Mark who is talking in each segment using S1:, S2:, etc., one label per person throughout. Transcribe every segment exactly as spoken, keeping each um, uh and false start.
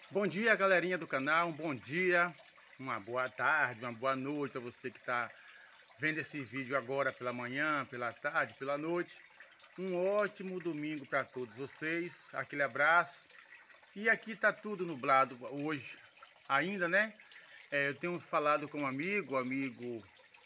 S1: Bom dia, galerinha do canal, um bom dia, uma boa tarde, uma boa noite a você que está vendo esse vídeo agora pela manhã, pela tarde, pela noite. Um ótimo domingo para todos vocês, aquele abraço. E aqui está tudo nublado hoje ainda, né? É, eu tenho falado com um amigo, amigo,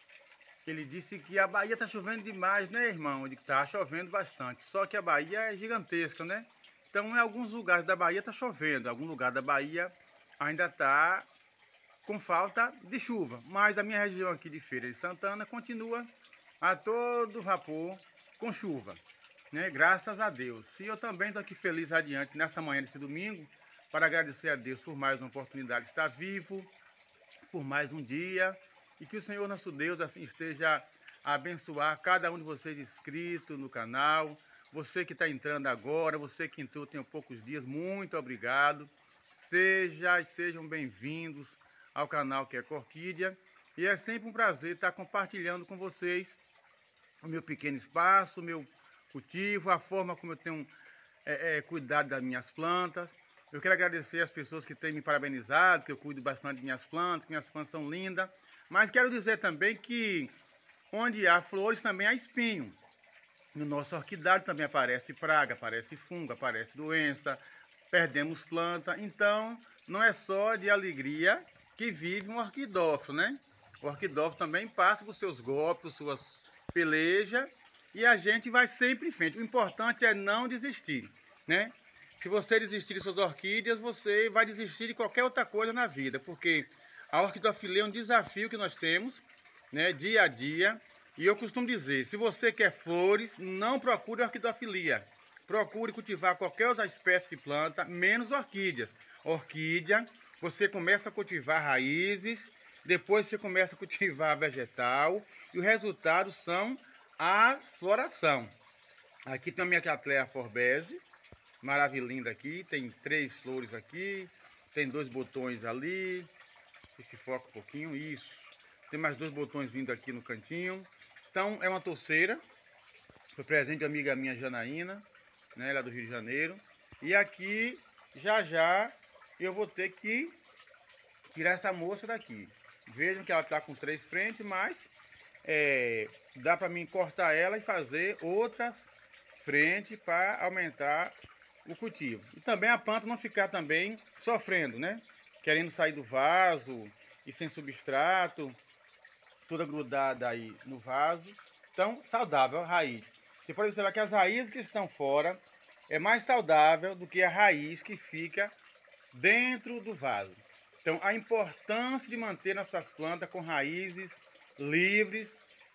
S1: ele disse que a Bahia está chovendo demais, né, irmão? Ele está chovendo bastante, só que a Bahia é gigantesca, né? Então, em alguns lugares da Bahia está chovendo, em algum lugar da Bahia ainda está com falta de chuva, mas a minha região aqui de Feira de Santana continua a todo vapor com chuva, né? Graças a Deus. E eu também estou aqui feliz adiante nessa manhã desse domingo para agradecer a Deus por mais uma oportunidade de estar vivo, por mais um dia, e que o Senhor nosso Deus assim esteja a abençoar cada um de vocês inscritos no canal, você que está entrando agora, você que entrou tem poucos dias, muito obrigado. Seja, sejam bem-vindos ao canal que é Corquídea, e é sempre um prazer estar compartilhando com vocês o meu pequeno espaço, o meu cultivo, a forma como eu tenho é, é, cuidado das minhas plantas. Eu quero agradecer as pessoas que têm me parabenizado, que eu cuido bastante de minhas plantas, que minhas plantas são lindas. Mas quero dizer também que onde há flores também há espinho. No nosso orquidário também aparece praga, aparece fungo, aparece doença, perdemos planta. Então, não é só de alegria que vive um orquidófilo, né? O orquidófilo também passa por seus golpes, suas pelejas, e a gente vai sempre em frente. O importante é não desistir, né? Se você desistir de suas orquídeas, você vai desistir de qualquer outra coisa na vida, porque a orquidofilia é um desafio que nós temos, né, dia a dia. E eu costumo dizer, se você quer flores, não procure orquidofilia. Procure cultivar qualquer outra espécie de planta, menos orquídeas. Orquídea, você começa a cultivar raízes, depois você começa a cultivar vegetal, e o resultado são a floração. Aqui tem a minha Cattleya forbese, maravilhinda aqui, tem três flores aqui, tem dois botões ali, esse foca um pouquinho, isso. Tem mais dois botões vindo aqui no cantinho. Então é uma touceira, foi presente de amiga minha Janaína, né, lá do Rio de Janeiro. E aqui, já já, eu vou ter que tirar essa moça daqui. Vejam que ela está com três frentes, mas é, dá para mim cortar ela e fazer outras frentes para aumentar o cultivo. E também a planta não ficar também sofrendo, né? Querendo sair do vaso e sem substrato, toda grudada aí no vaso. Então, saudável a raiz. Você pode observar que as raízes que estão fora é mais saudável do que a raiz que fica dentro do vaso. Então, a importância de manter nossas plantas com raízes livres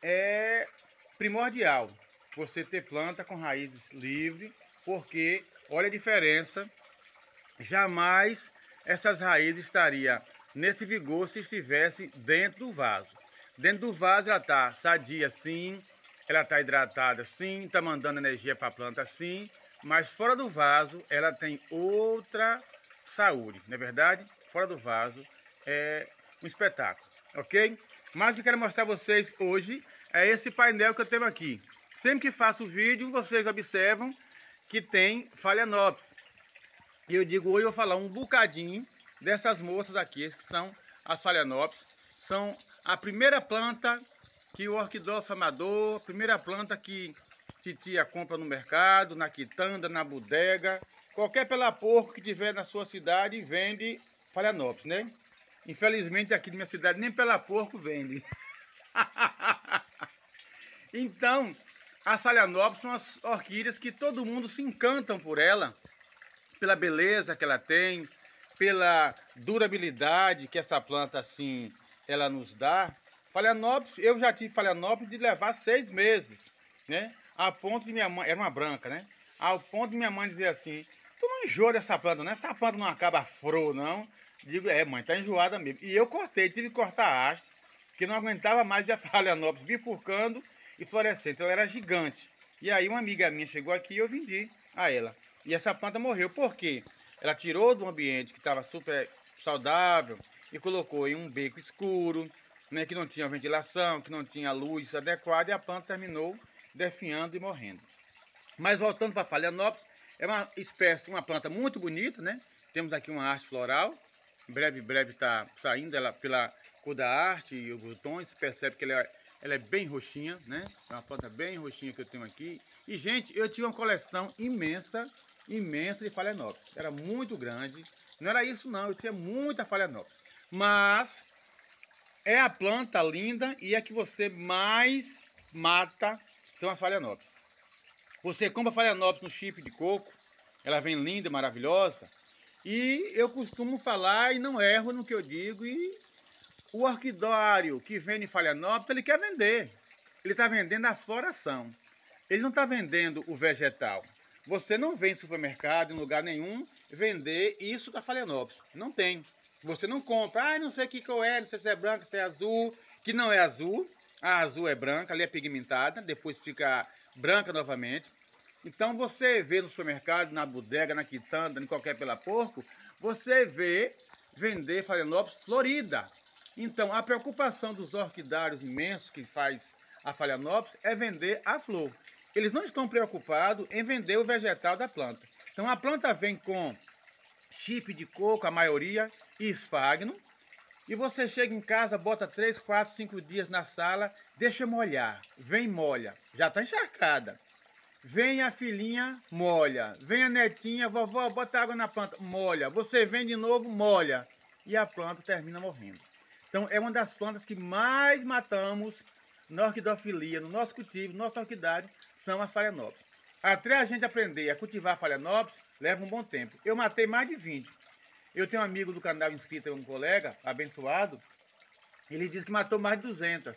S1: é primordial. Você ter planta com raízes livres, porque olha a diferença. Jamais essas raízes estariam nesse vigor se estivesse dentro do vaso. Dentro do vaso ela está sadia sim, ela está hidratada sim, está mandando energia para a planta sim, mas fora do vaso ela tem outra saúde, não é verdade? Fora do vaso é um espetáculo, ok? Mas o que eu quero mostrar a vocês hoje é esse painel que eu tenho aqui. Sempre que faço o vídeo, vocês observam que tem Phalaenopsis. E eu digo, hoje eu vou falar um bocadinho dessas moças aqui, que são as Phalaenopsis. São a primeira planta que o orquidófilo amador, a primeira planta que titia compra no mercado, na quitanda, na bodega. Qualquer pela-porco que tiver na sua cidade vende Phalaenopsis, né? Infelizmente aqui na minha cidade nem pela-porco vende. Então, as Phalaenopsis são as orquídeas que todo mundo se encantam por ela, pela beleza que ela tem, pela durabilidade que essa planta assim ela nos dá. Phalaenopsis, eu já tive Phalaenopsis de levar seis meses, né? A ponto de minha mãe, era uma branca, né? Ao ponto de minha mãe dizer assim, tu não enjoa dessa planta, né? Essa planta não acaba fro, não. Digo, é mãe, tá enjoada mesmo. E eu cortei, tive que cortar a haste, que não aguentava mais de a Phalaenopsis bifurcando e florescendo. Ela era gigante. E aí uma amiga minha chegou aqui e eu vendi a ela. E essa planta morreu. Por quê? Ela tirou do ambiente que estava super saudável e colocou em um beco escuro, né, que não tinha ventilação, que não tinha luz adequada, e a planta terminou definhando e morrendo. Mas voltando para a Phalaenopsis, é uma espécie, uma planta muito bonita, né? Temos aqui uma haste floral. Breve, breve está saindo ela pela cor da haste e os botões. Você percebe que ela é, ela é bem roxinha, né? É uma planta bem roxinha que eu tenho aqui. E, gente, eu tinha uma coleção imensa, imensa de Phalaenopsis. Era muito grande. Não era isso, não. Eu tinha muita Phalaenopsis. Mas é a planta linda e a que você mais mata são as Phalaenopsis. Você compra Phalaenopsis no chip de coco. Ela vem linda, maravilhosa. E eu costumo falar e não erro no que eu digo. E o orquidário que vende Phalaenopsis, ele quer vender. Ele está vendendo a floração. Ele não está vendendo o vegetal. Você não vem em supermercado, em lugar nenhum, vender isso da Phalaenopsis. Não tem. Você não compra. Ah, não sei o que que é, não sei se é branca, se é azul. Que não é azul. A azul é branca, ali é pigmentada. Depois fica branca novamente. Então você vê no supermercado, na bodega, na quitanda, em qualquer pela porco, você vê vender Phalaenopsis florida. Então a preocupação dos orquidários imensos que faz a Phalaenopsis é vender a flor. Eles não estão preocupados em vender o vegetal da planta. Então a planta vem com chip de coco, a maioria, e esfagno. E você chega em casa, bota três, quatro, cinco dias na sala, deixa molhar. Vem molha, já está encharcada. Vem a filhinha, molha. Vem a netinha, vovó, bota água na planta, molha. Você vem de novo, molha. E a planta termina morrendo. Então é uma das plantas que mais matamos na orquidofilia, no nosso cultivo, no nosso orquidário, são as Phalaenopsis. Até a gente aprender a cultivar Phalaenopsis, leva um bom tempo. Eu matei mais de vinte. Eu tenho um amigo do canal inscrito, um colega, abençoado, ele disse que matou mais de duzentas.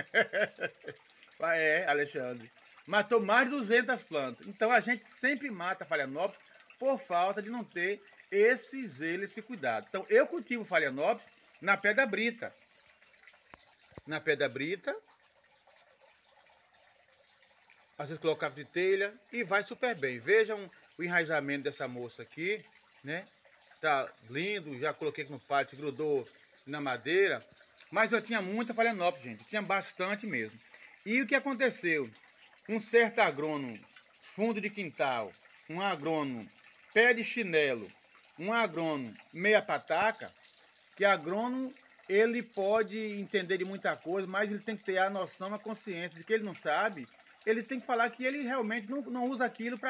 S1: É, Alexandre. Matou mais de duzentas plantas. Então a gente sempre mata a Phalaenopsis por falta de não ter esse zelo, esse cuidado. Então eu cultivo Phalaenopsis na pedra brita. Na pedra brita. Às vezes colocar de telha e vai super bem. Vejam o enraizamento dessa moça aqui, né? Tá lindo, já coloquei no pátio, grudou na madeira. Mas eu tinha muita Phalaenopsis, gente. Tinha bastante mesmo. E o que aconteceu? Um certo agrônomo, fundo de quintal, um agrônomo, pé de chinelo, um agrônomo, meia pataca, que agrônomo, ele pode entender de muita coisa, mas ele tem que ter a noção, a consciência de que ele não sabe. Ele tem que falar que ele realmente não, não usa aquilo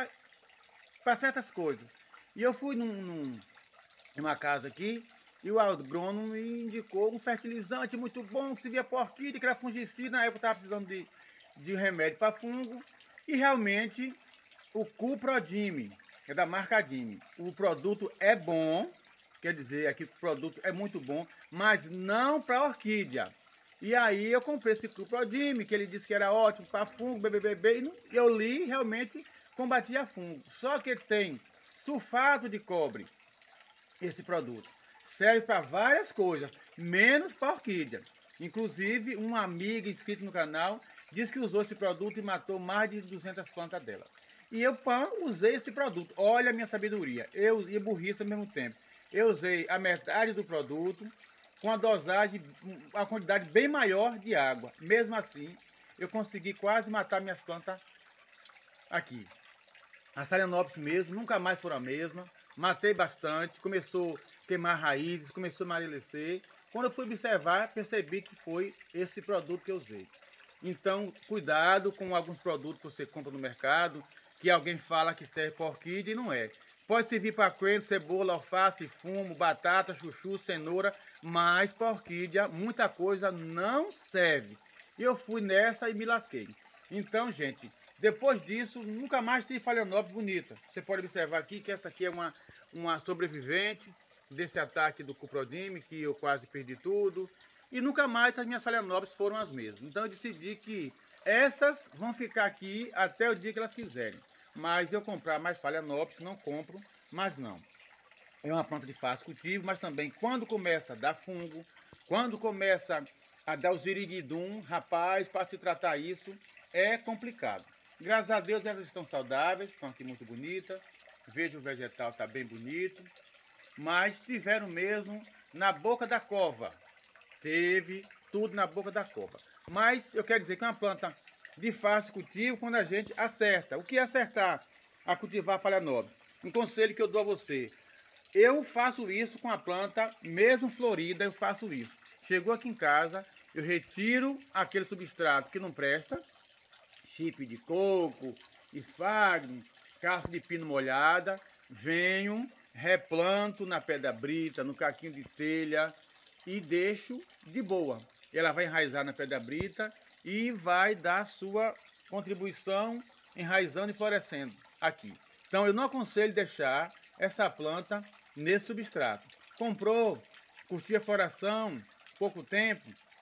S1: para certas coisas. E eu fui num, num, numa casa aqui, e o agrônomo me indicou um fertilizante muito bom, que se via por orquídea, que era fungicida, na época eu estava precisando de... de remédio para fungo, e realmente o Cuprodime, é da marca Dime. O produto é bom, quer dizer, aqui o produto é muito bom, mas não para orquídea. E aí eu comprei esse Cuprodime, que ele disse que era ótimo para fungo, bebê, e eu li realmente combatia fungo. Só que tem sulfato de cobre, esse produto. Serve para várias coisas, menos para orquídea. Inclusive, uma amiga inscrita no canal disse que usou esse produto e matou mais de duzentas plantas dela. E eu, pã, usei esse produto. Olha a minha sabedoria. Eu e burrice ao mesmo tempo. Eu usei a metade do produto com a dosagem, a quantidade bem maior de água. Mesmo assim, eu consegui quase matar minhas plantas aqui. As Phalaenopsis mesmo, nunca mais foram a mesma. Matei bastante, começou a queimar raízes, começou a amarecer. Quando eu fui observar, percebi que foi esse produto que eu usei. Então, cuidado com alguns produtos que você compra no mercado, que alguém fala que serve para orquídea e não é. Pode servir para coentro, cebola, alface, fumo, batata, chuchu, cenoura, mas para orquídea muita coisa não serve. E eu fui nessa e me lasquei. Então, gente, depois disso, nunca mais tive Phalaenopsis bonita. Você pode observar aqui que essa aqui é uma, uma sobrevivente desse ataque do Cuprodime, que eu quase perdi tudo. E nunca mais as minhas Phalaenopsis foram as mesmas. Então eu decidi que essas vão ficar aqui até o dia que elas quiserem. Mas eu comprar mais Phalaenopsis, não compro, mas não. É uma planta de fácil cultivo, mas também quando começa a dar fungo, quando começa a dar o zirididum, rapaz, para se tratar isso, é complicado. Graças a Deus elas estão saudáveis, estão aqui muito bonitas. Vejo o vegetal está bem bonito. Mas tiveram mesmo na boca da cova. Teve tudo na boca da cova. Mas eu quero dizer que é uma planta de fácil cultivo quando a gente acerta. O que é acertar a cultivar Phalaenopsis? Um conselho que eu dou a você. Eu faço isso com a planta, mesmo florida, eu faço isso. Chegou aqui em casa, eu retiro aquele substrato que não presta, chip de coco, esfagno, casca de pino molhada, venho, replanto na pedra brita, no caquinho de telha e deixo de boa. Ela vai enraizar na pedra brita e vai dar sua contribuição enraizando e florescendo aqui. Então eu não aconselho deixar essa planta nesse substrato. Comprou, curtiu a floração, pouco tempo,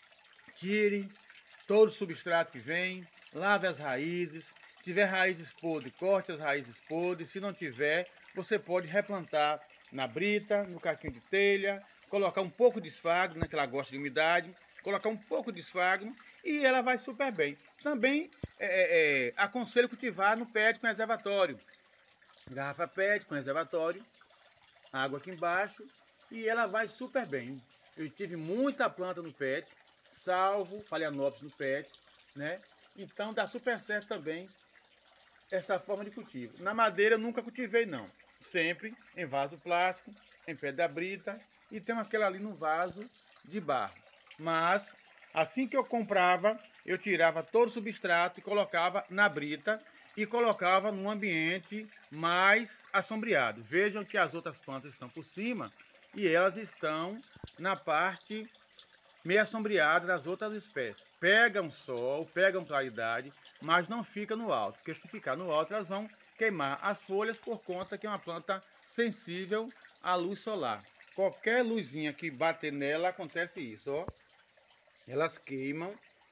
S1: tire todo o substrato que vem, lave as raízes. Se tiver raízes podres, corte as raízes podres. Se não tiver, você pode replantar na brita, no caquinho de telha, colocar um pouco de esfagno, né, que ela gosta de umidade, colocar um pouco de esfagno e ela vai super bem. Também é, é, aconselho cultivar no pé com reservatório. Garrafa P E T com reservatório, água aqui embaixo e ela vai super bem. Eu tive muita planta no P E T, salvo Phalaenopsis no P E T, né? Então dá super certo também essa forma de cultivo. Na madeira eu nunca cultivei não, sempre em vaso plástico, em pedra brita e tem aquela ali no vaso de barro. Mas assim que eu comprava, eu tirava todo o substrato e colocava na brita e colocava num ambiente mais assombreado. Vejam que as outras plantas estão por cima e elas estão na parte meio assombreada das outras espécies. Pegam sol, pegam claridade, mas não fica no alto, porque se ficar no alto elas vão queimar as folhas por conta que é uma planta sensível à luz solar. Qualquer luzinha que bater nela acontece isso, ó. Elas queimam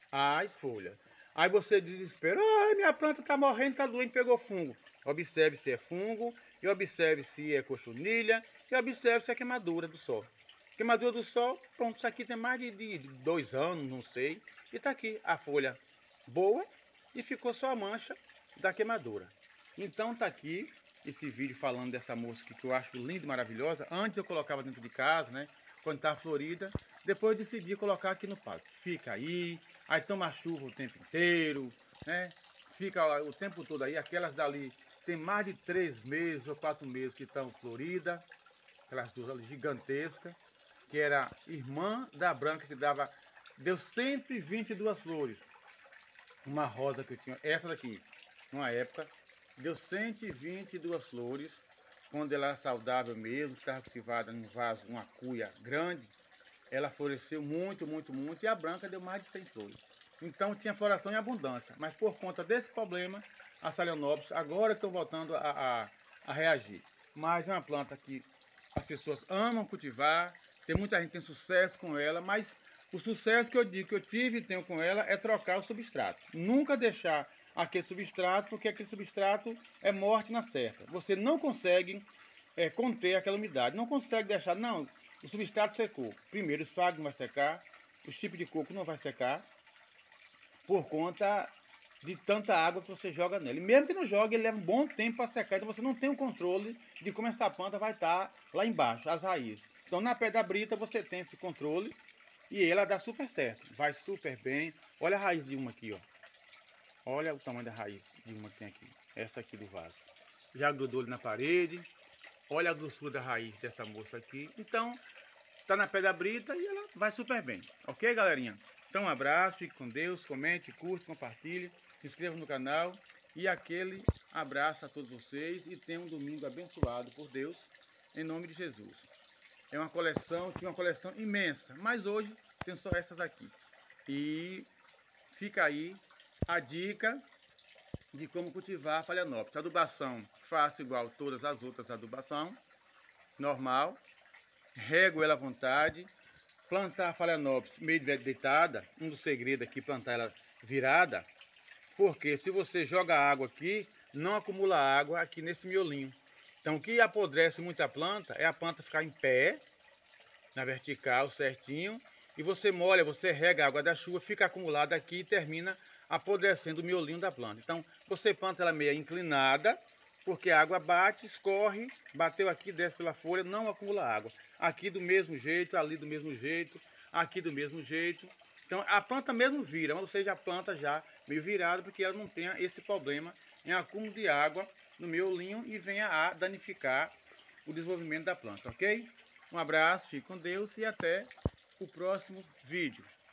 S1: as folhas. Aí você desespera, ai, minha planta está morrendo, está doente, pegou fungo. Observe se é fungo, e observe se é cochonilha, e observe se é queimadura do sol. Queimadura do sol, pronto, isso aqui tem mais de, de dois anos, não sei. E está aqui a folha boa e ficou só a mancha da queimadura. Então está aqui esse vídeo falando dessa mosca que eu acho linda e maravilhosa. Antes eu colocava dentro de casa, né? Quando está florida. Depois eu decidi colocar aqui no pátio. Fica aí, aí toma chuva o tempo inteiro, né? Fica o tempo todo aí. Aquelas dali tem mais de três meses ou quatro meses que estão floridas. Aquelas duas ali gigantescas, que era irmã da branca que dava, deu cento e vinte e duas flores. Uma rosa que eu tinha, essa daqui, numa época, deu cento e vinte e duas flores. Quando ela era saudável mesmo, que estava cultivada num vaso, uma cuia grande, ela floresceu muito, muito, muito, e a branca deu mais de cem flores. Então tinha floração em abundância, mas por conta desse problema, a Phalaenopsis agora estão voltando a, a, a reagir. Mas é uma planta que as pessoas amam cultivar, tem muita gente que tem sucesso com ela, mas o sucesso que eu digo que eu tive e tenho com ela é trocar o substrato. Nunca deixar aquele substrato, porque aquele substrato é morte na certa. Você não consegue é, conter aquela umidade, não consegue deixar, não, o substrato secou. Primeiro, o esfagno vai secar, o chip de coco não vai secar, por conta de tanta água que você joga nele. E mesmo que não jogue, ele leva um bom tempo para secar, então você não tem o controle de como essa planta vai estar lá embaixo, as raízes. Então na pedra brita você tem esse controle e ela dá super certo, vai super bem. Olha a raiz de uma aqui, ó. Olha o tamanho da raiz de uma que tem aqui, essa aqui do vaso. Já grudou na parede. Olha a grossura da raiz dessa moça aqui. Então, tá na pedra brita e ela vai super bem. Ok, galerinha? Então, um abraço, fique com Deus, comente, curte, compartilhe, se inscreva no canal. E aquele abraço a todos vocês e tenham um domingo abençoado por Deus, em nome de Jesus. É uma coleção, tinha uma coleção imensa, mas hoje tem só essas aqui. E fica aí a dica de como cultivar a Phalaenopsis. Adubação, faço igual todas as outras adubação, normal. Rego ela à vontade. Plantar a Phalaenopsis meio deitada, um dos segredos aqui, plantar ela virada, porque se você joga água aqui, não acumula água aqui nesse miolinho. Então o que apodrece muito a planta é a planta ficar em pé, na vertical, certinho, e você molha, você rega a água da chuva, fica acumulada aqui e termina apodrecendo o miolinho da planta. Então você planta ela meio inclinada, porque a água bate, escorre, bateu aqui, desce pela folha, não acumula água. Aqui do mesmo jeito, ali do mesmo jeito, aqui do mesmo jeito. Então a planta mesmo vira, ou seja, a planta já meio virada, porque ela não tem esse problema em acúmulo de água no miolinho e venha a danificar o desenvolvimento da planta, ok? Um abraço, fique com Deus e até o próximo vídeo.